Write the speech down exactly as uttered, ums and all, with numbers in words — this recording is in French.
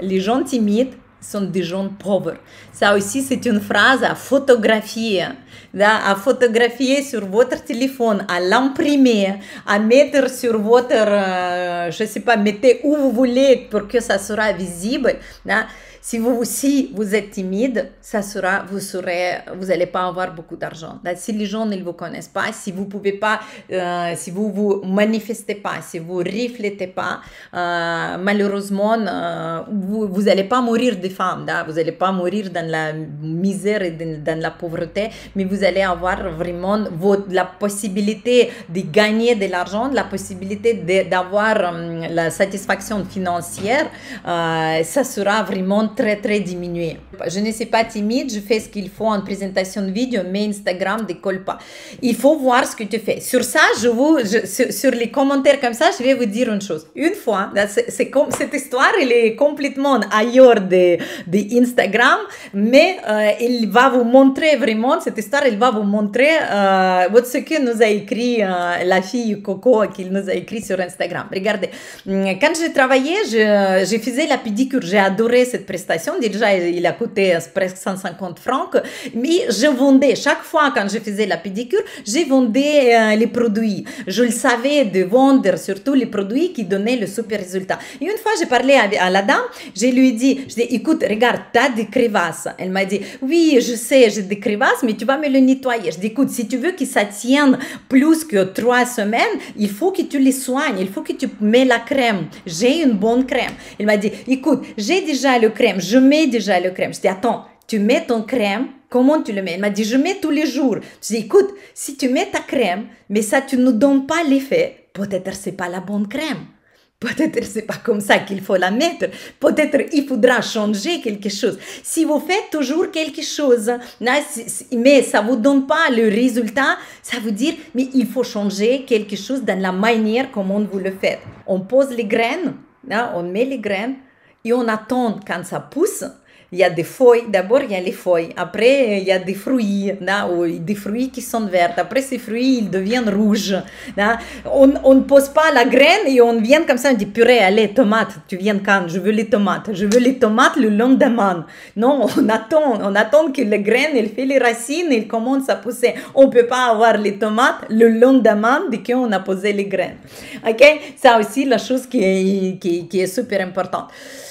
les gens timides sont des gens pauvres. Ça aussi, c'est une phrase à photographier, à photographier sur votre téléphone, à l'imprimer, à mettre sur votre, euh, je sais pas, mettez où vous voulez pour que ça sera visible. Là. Si vous, si vous êtes timide, ça sera, vous serez, vous n'allez pas avoir beaucoup d'argent. Si les gens ne vous connaissent pas, si vous pouvez pas, euh, si vous vous manifestez pas, si vous reflétez pas, euh, malheureusement, euh, vous, vous allez pas mourir de faim, là. Vous allez pas mourir dans la misère et dans, dans la pauvreté, mais vous allez avoir vraiment votre, la possibilité de gagner de l'argent, la possibilité d'avoir um, la satisfaction financière. Euh, ça sera vraiment très très diminué. Je ne suis pas timide, je fais ce qu'il faut en présentation de vidéo, mais Instagram ne décolle pas. Il faut voir ce que tu fais. Sur ça, je vous, je, sur, sur les commentaires comme ça, je vais vous dire une chose. Une fois, c'est comme cette histoire, elle est complètement ailleurs de, de Instagram, mais euh, il va vous montrer vraiment, cette histoire, elle va vous montrer euh, ce que nous a écrit euh, la fille Coco, qu'il nous a écrit sur Instagram. Regardez, quand je travaillais, je, je faisais la pédicure, j'ai adoré cette prestation. Déjà, il a coûté presque cent cinquante francs, mais je vendais, chaque fois quand je faisais la pédicure, je vendais euh, les produits. Je le savais de vendre surtout les produits qui donnaient le super résultat. Et une fois, j'ai parlé à, à la dame, je lui ai dit, je dis, écoute, regarde, tu as des crevasses. Elle m'a dit, oui, je sais, j'ai des crevasses, mais tu vas me le nettoyer. Je dis, écoute, si tu veux que ça tienne plus que trois semaines, il faut que tu les soignes, il faut que tu mets la crème. J'ai une bonne crème. Elle m'a dit, écoute, j'ai déjà le crème, je mets déjà le crème. Je dis, attends, tu mets ton crème, comment tu le mets? Elle m'a dit, je mets tous les jours. Je dis, écoute, si tu mets ta crème, mais ça, tu ne donnes pas l'effet, peut-être c'est pas la bonne crème. Peut-être c'est pas comme ça qu'il faut la mettre. Peut-être il faudra changer quelque chose. Si vous faites toujours quelque chose, mais ça vous donne pas le résultat, ça veut dire, mais il faut changer quelque chose dans la manière comment vous le faites. On pose les graines, on met les graines, et on attend quand ça pousse. Il y a des feuilles, d'abord il y a les feuilles, après il y a des fruits, là, ou des fruits qui sont verts, après ces fruits ils deviennent rouges. Là. On ne pose pas la graine et on vient comme ça, on dit purée, allez, tomates, tu viens quand? Je veux les tomates, je veux les tomates le lendemain. Non, on attend, on attend que la graine, elle fait les racines, elle commence à pousser. On ne peut pas avoir les tomates le lendemain dès qu'on a posé les graines. Ok? Ça aussi la chose qui est, qui, qui est super importante.